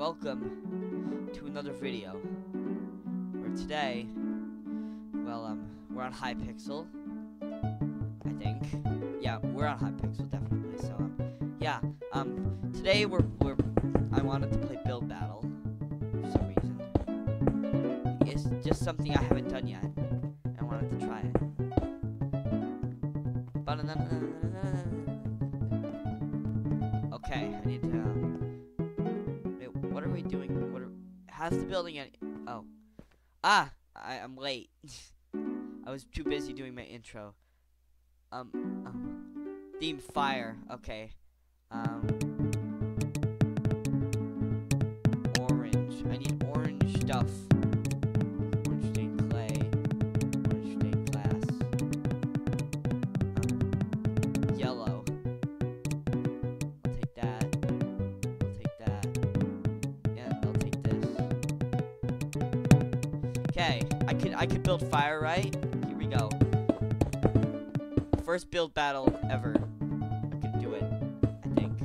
welcome to another video. Where today, well, we're on Hypixel, I think. Yeah, we're on Hypixel, definitely. So, yeah, today I wanted to play Build Battle for some reason. It's just something I haven't done yet. I wanted to try it. Okay, I need to. Wait, what are we doing? How's the building at? Oh, I'm late. I was too busy doing my intro. Theme fire. Okay. Orange. I need orange stuff. Orange stained clay. Orange stained glass. Yellow. I'll take that. I'll take that. Yeah, I'll take this. Okay, I could build fire, right? Here we go. First build battle ever. I could do it, I think.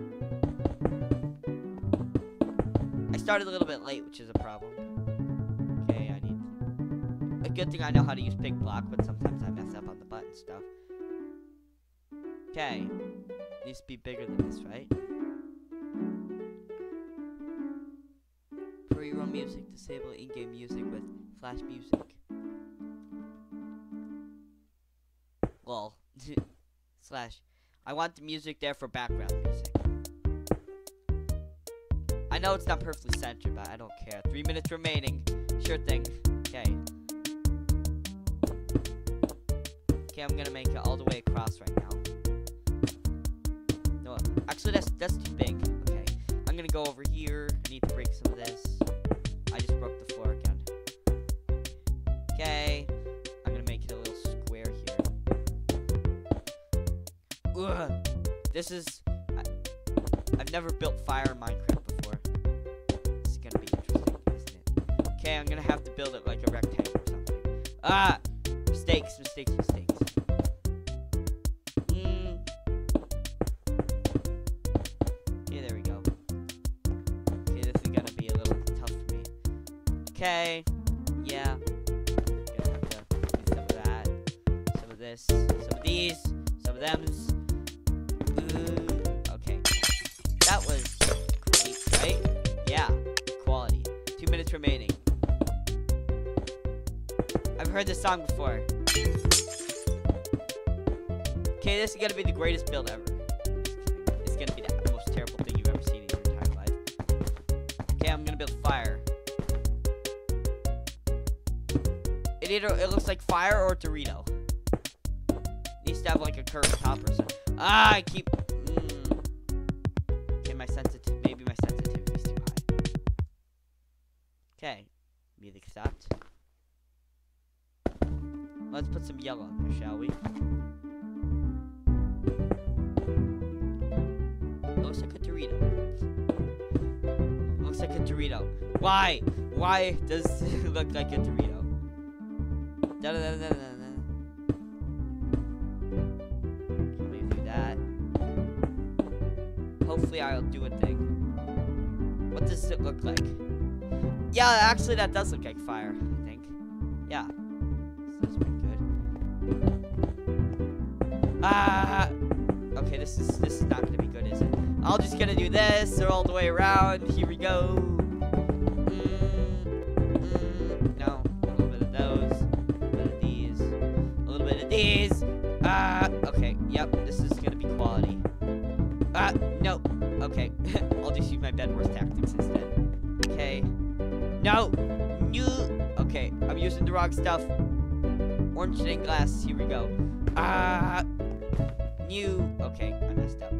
I started a little bit late, which is a problem. Okay, I need a good thing I know how to use big block, but sometimes I mess up on the button stuff. Okay. Needs to be bigger than this, right? Pre-roll music. Disable in-game music with flash music. Lol. Slash. I want the music there for background music. I know it's not perfectly centered, but I don't care. 3 minutes remaining. Sure thing. Okay. Okay, I'm gonna make it all the way across right now. No, actually that's too big. Okay. I'm gonna go over here. I need to break some of this. I just broke the floor again. Okay. I'm gonna make it a little square here. Ugh. This is... I've never built fire in Minecraft before. This is gonna be interesting, isn't it? Okay, I'm gonna have to build it like a rectangle or something. Ah! Mistakes. Okay, there we go. Okay, this is gonna be a little tough for me. Okay. Yeah. Gonna have to do some of that. Some of this. Some of these. Some of them's. Okay. That was great, right? Yeah. Quality. 2 minutes remaining. I've heard this song before. Okay, this is gonna be the greatest build ever. It's gonna be the most terrible thing you've ever seen in your entire life. Okay, I'm gonna build fire. It looks like fire or Dorito. Needs to have like a curved top or something. Ah, I keep. Okay, maybe my sensitivity is too high. Okay, music stopped. Let's put some yellow in there, shall we? It looks like a Dorito. It looks like a Dorito. Why? Why does it look like a Dorito? Let me do that. Hopefully I'll do a thing. What does it look like? Yeah, actually that does look like fire, I think. Yeah. This is pretty good. Okay, this is not gonna be good, is it? I'm just gonna do this all the way around. Here we go. No, a little bit of those, a little bit of these, a little bit of these. Okay, yep, this is gonna be quality. No. Okay, I'll just use my bedwars tactics instead. Okay. No. Okay, I'm using the wrong stuff. Orange stained glass. Here we go. Okay, I messed up.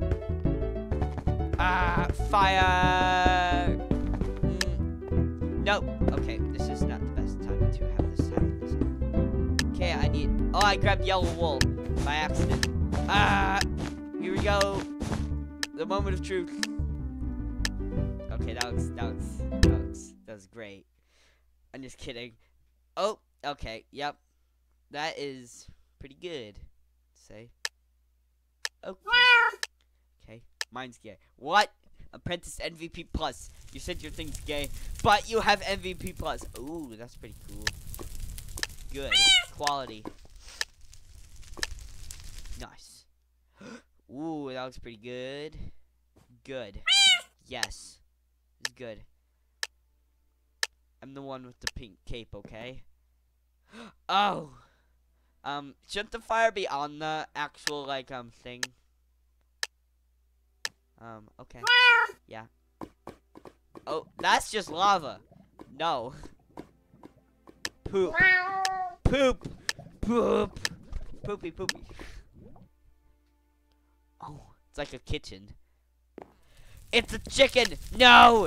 Fire. Nope. Okay, this is not the best time to have this happen. Okay, I need. Oh, I grabbed yellow wool by accident. Here we go. The moment of truth. Okay, that was great. I'm just kidding. Oh, okay, yep. That is pretty good. Say. Okay. Okay. Mine's gay. What? Apprentice MVP Plus. You said your thing's gay, but you have MVP Plus. Ooh, that's pretty cool. Good. Quality. Nice. Ooh, that looks pretty good. Good. Yes. It's good. I'm the one with the pink cape, okay? Oh! Shouldn't the fire be on the actual, like, thing? Okay. Yeah. Oh, that's just lava. No. Poop. Poop. Poop. Poopy, poopy. Oh, it's like a kitchen. It's a chicken! No!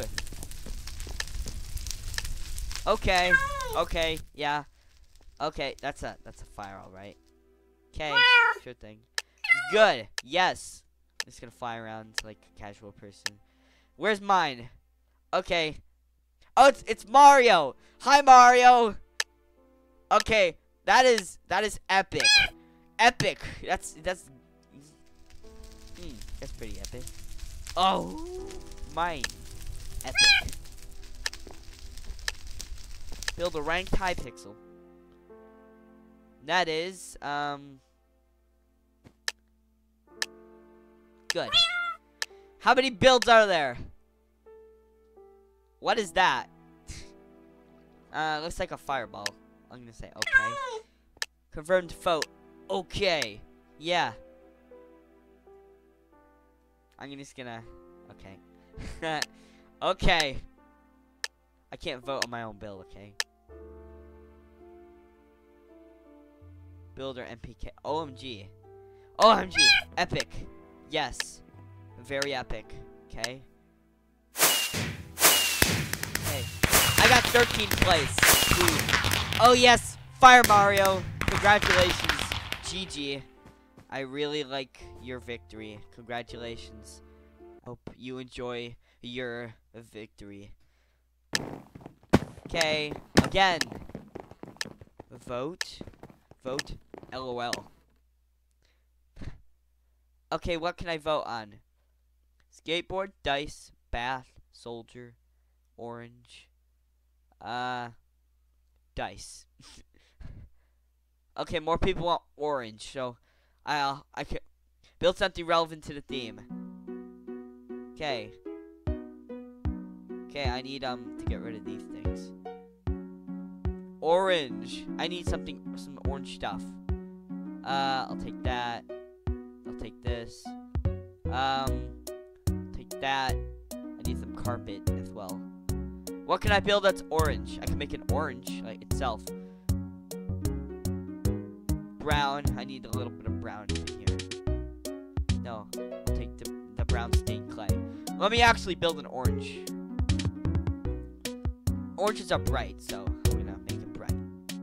Okay. Okay, yeah. Okay, that's a fire, alright. Okay, sure thing. Good, yes. I'm just gonna fly around like a casual person. Where's mine? Okay. Oh, it's Mario! Hi, Mario! Okay, that is epic. Epic! That's pretty epic. Oh, mine. Epic. Build a ranked Hypixel. That is, good. How many builds are there? What is that? Looks like a fireball. I'm gonna say okay. Confirmed vote. Okay. Yeah. I'm just gonna, okay. Okay. I can't vote on my own bill, okay? Builder MPK. OMG. OMG. Epic. Yes. Very epic. Okay. Hey. I got 13th place. Ooh. Oh, yes. Fire Mario. Congratulations. GG. I really like your victory. Congratulations. Hope you enjoy your victory. Okay. Again. Vote. Vote. LOL. Okay, what can I vote on? Skateboard, dice, bath, soldier, orange. Dice. Okay, more people want orange, so I can build something relevant to the theme. Okay. Okay, I need to get rid of these things. Orange. I need some orange stuff. I'll take that. I'll take this. Take that. I need some carpet as well. What can I build that's orange? I can make an orange, like, itself. Brown. I need a little bit of brown in here. No. I'll take the brown stained clay. Let me actually build an orange. Oranges are bright, so I'm gonna make it bright.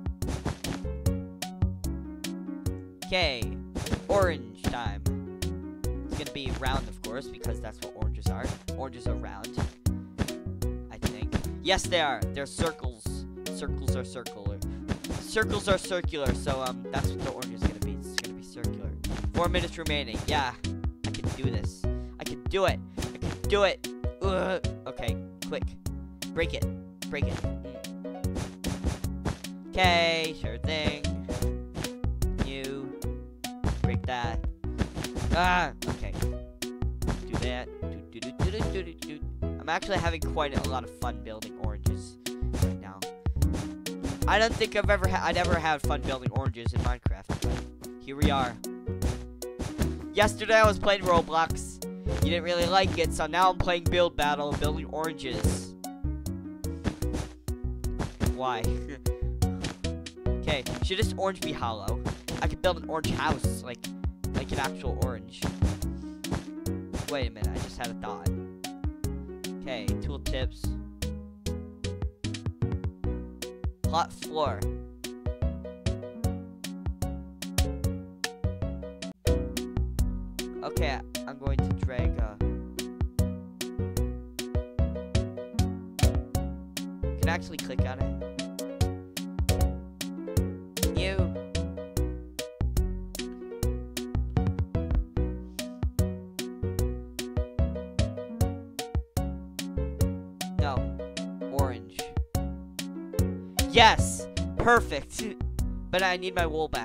Okay. Orange time. It's gonna be round, of course, because that's what oranges are. Oranges are round. I think. Yes, they are. They're circles. Circles are circular. Circles are circular, so that's what the orange is gonna be. It's gonna be circular. 4 minutes remaining. Yeah, I can do this. I can do it. I can do it. Ugh. Okay, quick. Break it. Break it. Okay, sure thing. You break that. Ah, okay. Do that. I'm actually having quite a lot of fun building oranges right now. I don't think I'd ever had fun building oranges in Minecraft, but here we are. Yesterday I was playing Roblox. You didn't really like it, so now I'm playing Build Battle, building oranges. Why? Okay, should this orange be hollow? I could build an orange house, like an actual orange. Wait a minute, I just had a thought. Okay, tooltips. Plot floor. Okay, I'm going to drag can I actually click on it? You. Yes! Perfect! But I need my wool back.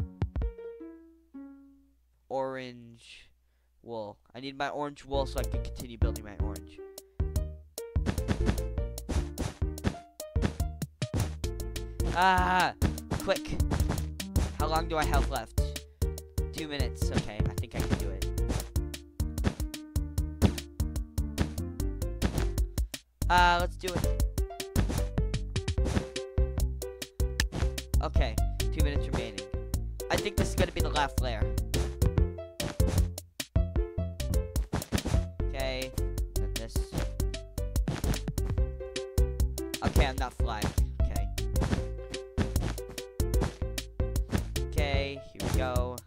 Orange wool. I need my orange wool so I can continue building my orange. Ah! Quick! How long do I have left? 2 minutes. Okay, I think I can do it. Let's do it. Okay, 2 minutes remaining. I think this is gonna be the last layer. Okay, then this. Okay, I'm not flying. Okay. Okay, here we go.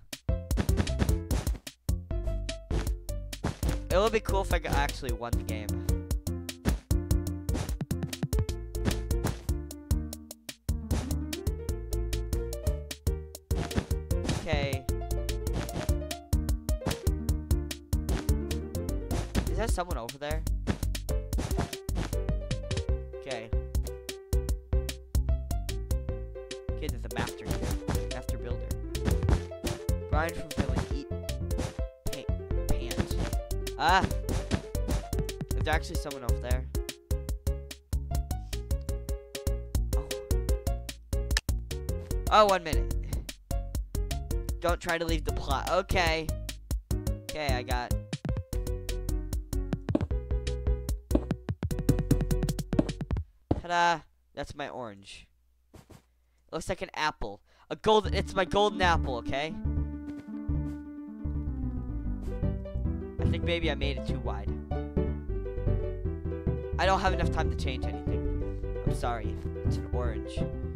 It would be cool if I actually won the game. Okay. Is there someone over there? Okay. Okay, there's a master here. Master builder. Brian from Philly, eat pants. Ah! There's actually someone over there. Oh, 1 minute. Don't try to leave the plot. Okay. Okay, I got. Ta-da! That's my orange. Looks like an apple. A golden. It's my golden apple. Okay. I think maybe I made it too wide. I don't have enough time to change anything. I'm sorry. It's an orange.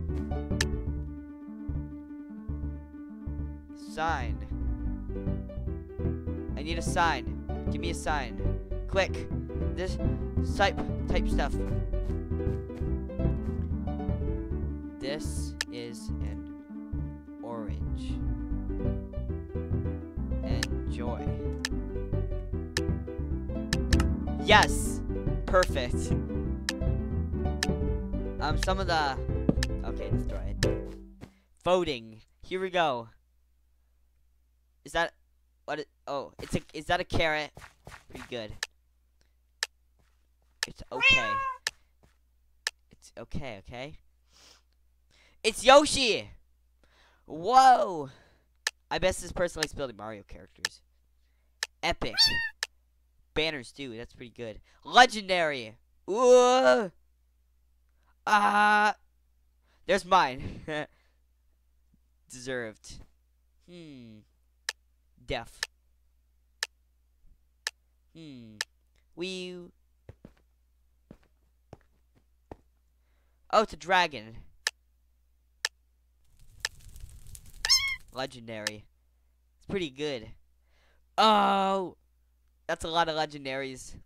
Sign. I need a sign. Give me a sign. Quick. This type stuff. This is an orange. Enjoy. Yes! Perfect. Some of the... Okay, destroy it. Voting. Here we go. Is that... What it... Oh, it's a... Is that a carrot? Pretty good. It's okay. It's okay, okay? It's Yoshi! Whoa! I bet this person likes building Mario characters. Epic. Banners too, that's pretty good. Legendary! Ooh! There's mine. Deserved. Deaf. Wee. Oh, it's a dragon. Legendary. It's pretty good. Oh! That's a lot of legendaries.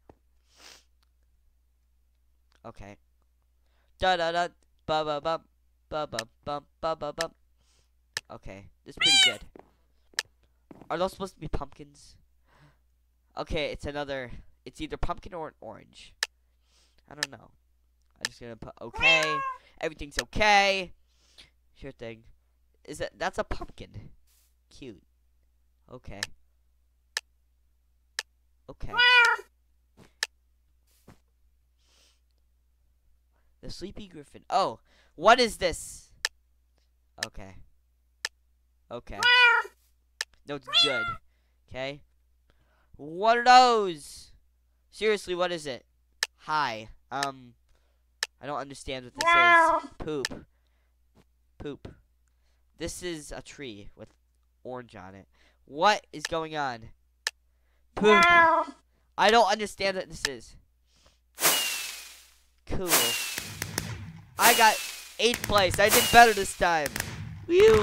Okay. Da da da ba ba ba ba ba ba ba ba ba. Okay, this is pretty good. Are those supposed to be pumpkins? Okay, it's another. It's either pumpkin or an orange. I don't know. I'm just gonna put okay. Everything's okay. Sure thing. That's a pumpkin? Cute. Okay. Okay. The sleepy griffin. Oh, what is this? Okay. Okay. No, it's good. Okay. What are those? Seriously, what is it? Hi. I don't understand what this is. Poop. Poop. This is a tree with orange on it. What is going on? Poop. I don't understand what this is. Cool. I got 8th place. I did better this time. Whew.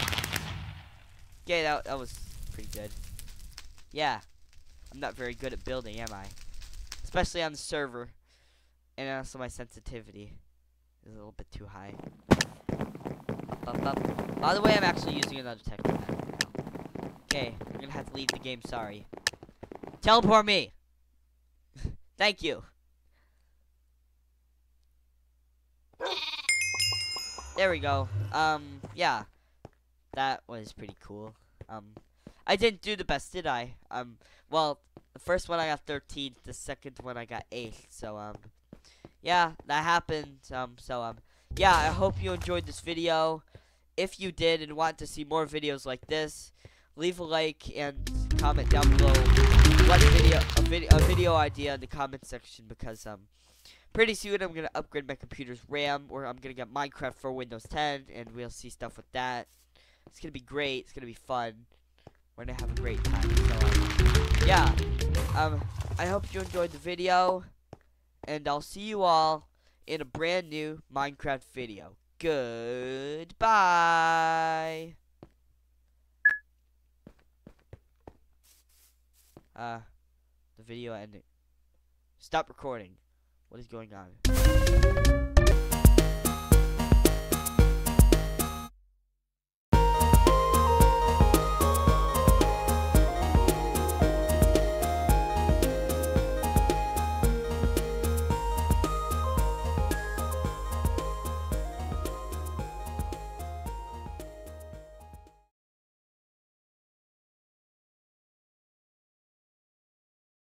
Okay, that was pretty good. Yeah. I'm not very good at building, am I? Especially on the server. And also my sensitivity is a little bit too high. By the way, I'm actually using another technique now. Okay, I'm gonna have to leave the game, sorry. Teleport me! Thank you. there we go. Yeah, that was pretty cool. I didn't do the best, did I? Well, the first one I got 13th, the second one I got 8th. So, yeah, that happened. Yeah, I hope you enjoyed this video. If you did and want to see more videos like this, leave a like and comment down below what a video idea in the comment section, because pretty soon I'm gonna upgrade my computer's RAM, or I'm gonna get Minecraft for Windows 10, and we'll see stuff with that. It's gonna be great. It's gonna be fun. We're gonna have a great time. So yeah, I hope you enjoyed the video, and I'll see you all in a brand new Minecraft video. Goodbye. The video ending. Stop recording. What is going on?